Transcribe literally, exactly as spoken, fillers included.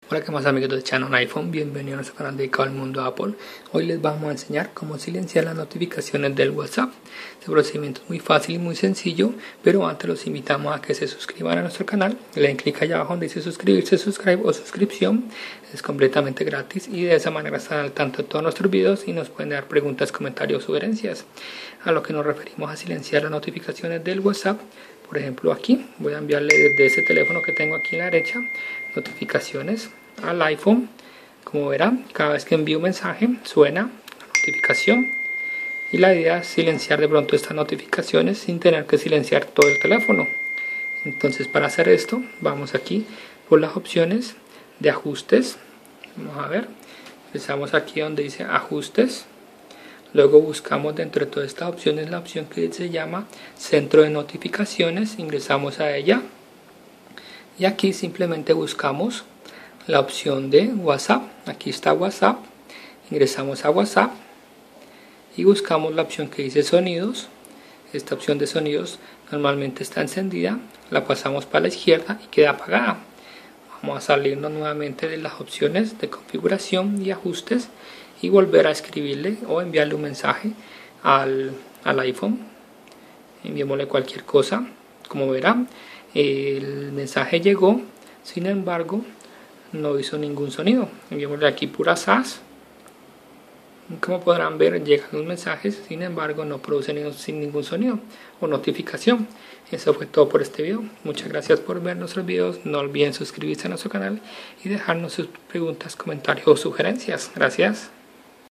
Hola, ¿qué más amigos del channel iPhone? Bienvenidos a nuestro canal dedicado al mundo Apple. Hoy les vamos a enseñar cómo silenciar las notificaciones del WhatsApp. Este procedimiento es muy fácil y muy sencillo, pero antes los invitamos a que se suscriban a nuestro canal. Le den clic allá abajo donde dice suscribirse, subscribe o suscripción. Es completamente gratis y de esa manera están al tanto de todos nuestros videos y nos pueden dar preguntas, comentarios o sugerencias. A lo que nos referimos a silenciar las notificaciones del WhatsApp. Por ejemplo, aquí voy a enviarle desde ese teléfono que tengo aquí a la derecha notificaciones al iPhone. Como verán, cada vez que envío un mensaje suena la notificación y la idea es silenciar de pronto estas notificaciones sin tener que silenciar todo el teléfono. Entonces, para hacer esto vamos aquí por las opciones de ajustes. Vamos a ver, empezamos aquí donde dice ajustes. Luego buscamos dentro de todas estas opciones la opción que se llama centro de notificaciones, ingresamos a ella y aquí simplemente buscamos la opción de WhatsApp. Aquí está WhatsApp, ingresamos a WhatsApp y buscamos la opción que dice sonidos. Esta opción de sonidos normalmente está encendida, la pasamos para la izquierda y queda apagada. Vamos a salirnos nuevamente de las opciones de configuración y ajustes y volver a escribirle o enviarle un mensaje al, al iPhone. Enviémosle cualquier cosa. Como verán, el mensaje llegó, sin embargo no hizo ningún sonido. Enviémosle aquí pura S A S. Como podrán ver, llegan los mensajes, sin embargo no produce ningún, sin ningún sonido o notificación. Eso fue todo por este video. Muchas gracias por ver nuestros videos. No olviden suscribirse a nuestro canal y dejarnos sus preguntas, comentarios o sugerencias. Gracias.